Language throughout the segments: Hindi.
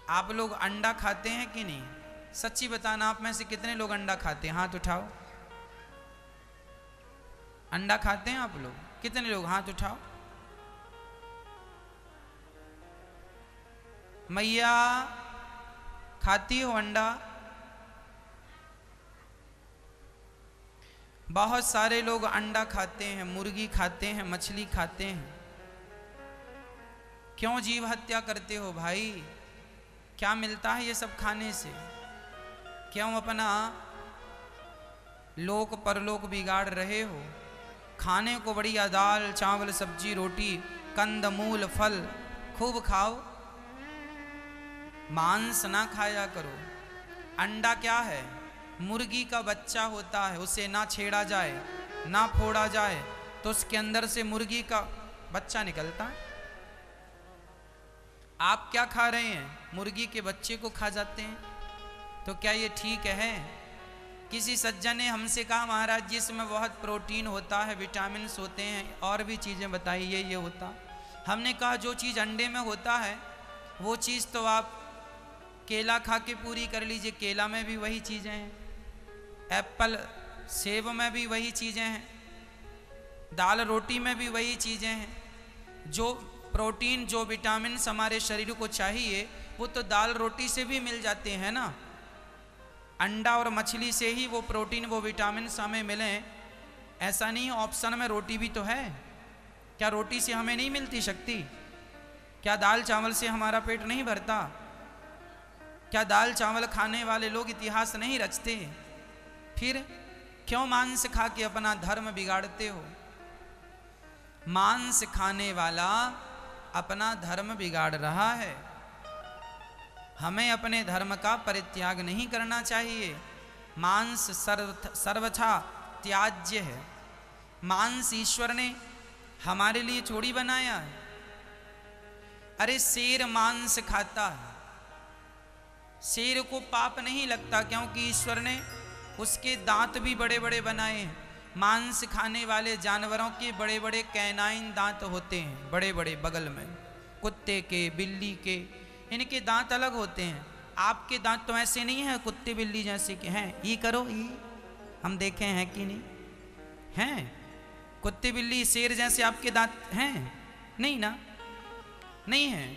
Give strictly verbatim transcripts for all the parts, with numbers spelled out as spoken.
आप लोग अंडा खाते हैं कि नहीं? सच्ची बताना, आप में से कितने लोग अंडा खाते हैं? हाथ उठाओ। अंडा खाते हैं आप लोग? कितने लोग? हाथ उठाओ। मैया खाती हो अंडा? बहुत सारे लोग अंडा खाते हैं, मुर्गी खाते हैं, मछली खाते हैं। क्यों जीव हत्या करते हो भाई? क्या मिलता है ये सब खाने से? क्यों अपना लोक परलोक बिगाड़ रहे हो? खाने को बढ़िया दाल चावल सब्जी रोटी कंद मूल फल खूब खाओ, मांस ना खाया करो। अंडा क्या है? मुर्गी का बच्चा होता है, उसे ना छेड़ा जाए ना फोड़ा जाए तो उसके अंदर से मुर्गी का बच्चा निकलता है। आप क्या खा रहे हैं? मुर्गी के बच्चे को खा जाते हैं। तो क्या ये ठीक है? किसी सज्जन ने हमसे कहा महाराज जी इसमें बहुत प्रोटीन होता है, विटामिन होते हैं, और भी चीज़ें बताई, ये ये होता। हमने कहा जो चीज़ अंडे में होता है वो चीज़ तो आप केला खा के पूरी कर लीजिए, केला में भी वही चीज़ें हैं, एप्पल सेब में भी वही चीज़ें हैं, दाल रोटी में भी वही चीज़ें हैं। जो प्रोटीन जो विटामिन हमारे शरीर को चाहिए वो तो दाल रोटी से भी मिल जाते हैं ना। अंडा और मछली से ही वो प्रोटीन वो विटामिन हमें मिले, ऐसा नहीं ऑप्शन में रोटी भी तो है। क्या रोटी से हमें नहीं मिलती शक्ति? क्या दाल चावल से हमारा पेट नहीं भरता? क्या दाल चावल खाने वाले लोग इतिहास नहीं रचते? फिर क्यों मांस खा के अपना धर्म बिगाड़ते हो? मांस खाने वाला अपना धर्म बिगाड़ रहा है। हमें अपने धर्म का परित्याग नहीं करना चाहिए। मांस सर्व सर्वथा त्याज्य है। मांस ईश्वर ने हमारे लिए थोड़ी बनाया है। अरे शेर मांस खाता है, शेर को पाप नहीं लगता क्योंकि ईश्वर ने उसके दांत भी बड़े बड़े बनाए हैं। मांस खाने वाले जानवरों के बड़े बड़े कैनाइन दांत होते हैं, बड़े बड़े बगल में, कुत्ते के बिल्ली के, इनके दांत अलग होते हैं। आपके दांत तो ऐसे नहीं है कुत्ते बिल्ली जैसे के हैं। ये करो, ये हम देखे हैं कि नहीं हैं? कुत्ते बिल्ली शेर जैसे आपके दांत हैं? नहीं ना, नहीं है।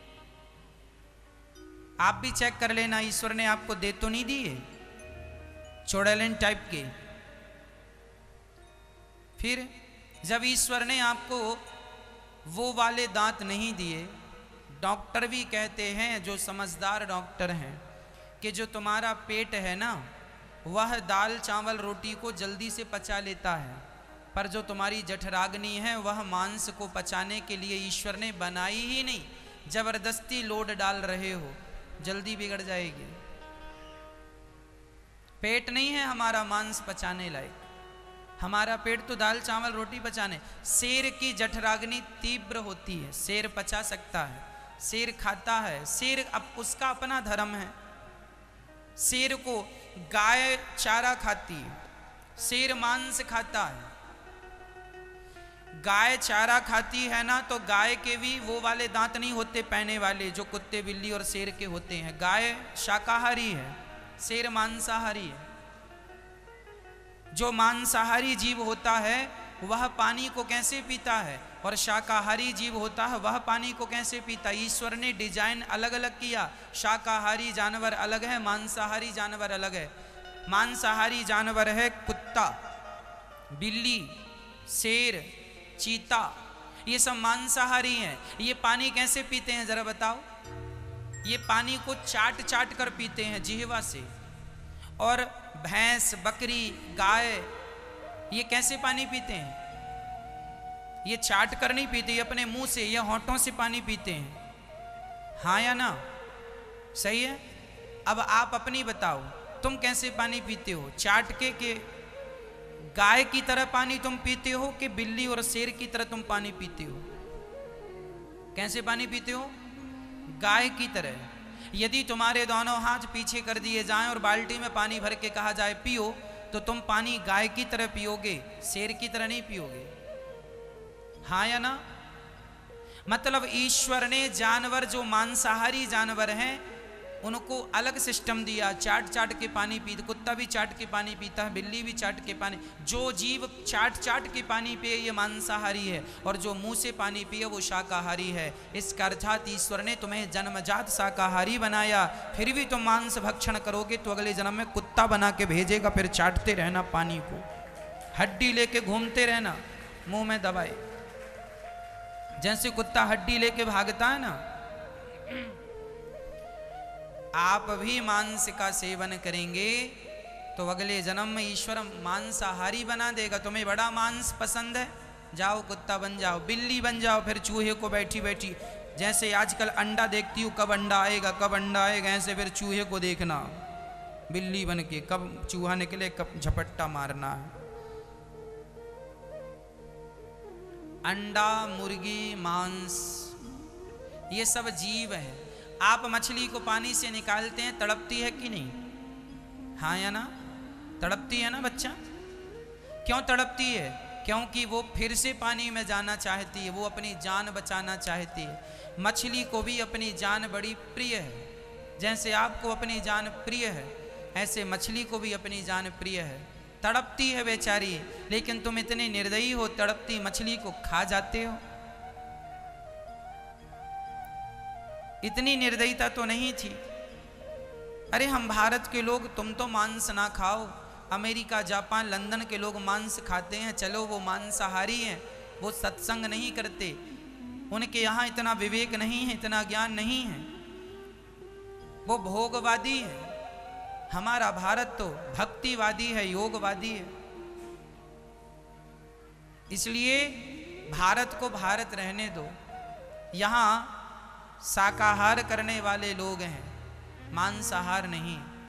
आप भी चेक कर लेना, ईश्वर ने आपको दे तो नहीं दिए चौड़ेलिन टाइप के। फिर जब ईश्वर ने आपको वो वाले दांत नहीं दिए, डॉक्टर भी कहते हैं जो समझदार डॉक्टर हैं कि जो तुम्हारा पेट है ना वह दाल चावल रोटी को जल्दी से पचा लेता है, पर जो तुम्हारी जठराग्नि है वह मांस को पचाने के लिए ईश्वर ने बनाई ही नहीं। जबरदस्ती लोड डाल रहे हो, जल्दी बिगड़ जाएगी। पेट नहीं है हमारा मांस पचाने लायक, हमारा पेट तो दाल चावल रोटी पचाने। शेर की जठराग्नि तीव्र होती है, शेर पचा सकता है, शेर खाता है, शेर अब उसका अपना धर्म है। शेर को गाय चारा खाती है, शेर मांस खाता है। गाय चारा खाती है ना तो गाय के भी वो वाले दांत नहीं होते पहने वाले जो कुत्ते बिल्ली और शेर के होते हैं। गाय शाकाहारी है, शेर मांसाहारी है। जो मांसाहारी जीव होता है वह पानी को कैसे पीता है, और शाकाहारी जीव होता है वह पानी को कैसे पीता है? ईश्वर ने डिजाइन अलग अलग किया। शाकाहारी जानवर अलग है, मांसाहारी जानवर अलग है। मांसाहारी जानवर है कुत्ता, बिल्ली, शेर, चीता, ये सब मांसाहारी हैं। ये पानी कैसे पीते हैं जरा बताओ? ये पानी को चाट चाट कर पीते हैं जिह्वा से। और भैंस, बकरी, गाय ये कैसे पानी पीते हैं? ये चाट कर नहीं पीते, ये अपने मुंह से या होंठों से पानी पीते हैं। हाँ या ना? सही है। अब आप अपनी बताओ, तुम कैसे पानी पीते हो? चाट के के गाय की तरह पानी तुम पीते हो कि बिल्ली और शेर की तरह तुम पानी पीते हो? कैसे पानी पीते हो? गाय की तरह। यदि तुम्हारे दोनों हाथ पीछे कर दिए जाएं और बाल्टी में पानी भर के कहा जाए पियो, तो तुम पानी गाय की तरह पियोगे, शेर की तरह नहीं पियोगे। हाँ या ना? मतलब ईश्वर ने जानवर जो मांसाहारी जानवर हैं उनको अलग सिस्टम दिया, चाट चाट के पानी पीते, कुत्ता भी चाट के पानी पीता है, बिल्ली भी चाट के पानी, जो जीव चाट चाट के पानी पिए ये मांसाहारी है, और जो मुंह से पानी पिए वो शाकाहारी है। इसका अर्थात ईश्वर ने तुम्हें जन्मजात शाकाहारी बनाया, फिर भी तुम मांस भक्षण करोगे तो अगले जन्म में कुत्ता बना के भेजेगा, फिर चाटते रहना पानी को, हड्डी लेके घूमते रहना मुंह में दबाए। जैसे कुत्ता हड्डी लेके भागता है ना, आप भी मांस का सेवन करेंगे तो अगले जन्म में ईश्वर मांसाहारी बना देगा। तुम्हें बड़ा मांस पसंद है, जाओ कुत्ता बन जाओ, बिल्ली बन जाओ, फिर चूहे को बैठी बैठी, जैसे आजकल अंडा देखती हूँ, कब अंडा आएगा कब अंडा आएगा, ऐसे फिर चूहे को देखना बिल्ली बन के, कब चूहा निकले कब झपट्टा मारना है। अंडा, मुर्गी, मांस, ये सब जीव है। आप मछली को पानी से निकालते हैं, तड़पती है कि नहीं? हाँ या ना? तड़पती है ना बच्चा? क्यों तड़पती है? क्योंकि वो फिर से पानी में जाना चाहती है, वो अपनी जान बचाना चाहती है। मछली को भी अपनी जान बड़ी प्रिय है, जैसे आपको अपनी जान प्रिय है, ऐसे मछली को भी अपनी जान प्रिय है। तड़पती है बेचारी, लेकिन तुम इतने निर्दयी हो, तड़पती मछली को खा जाते हो। इतनी निर्दयता तो नहीं थी। अरे हम भारत के लोग, तुम तो मांस ना खाओ, अमेरिका, जापान, लंदन के लोग मांस खाते हैं, चलो वो मांसाहारी हैं, वो सत्संग नहीं करते, उनके यहाँ इतना विवेक नहीं है, इतना ज्ञान नहीं है, वो भोगवादी है। हमारा भारत तो भक्तिवादी है, योगवादी है। इसलिए भारत को भारत रहने दो। यहाँ शाकाहार करने वाले लोग हैं, मांसाहार नहीं।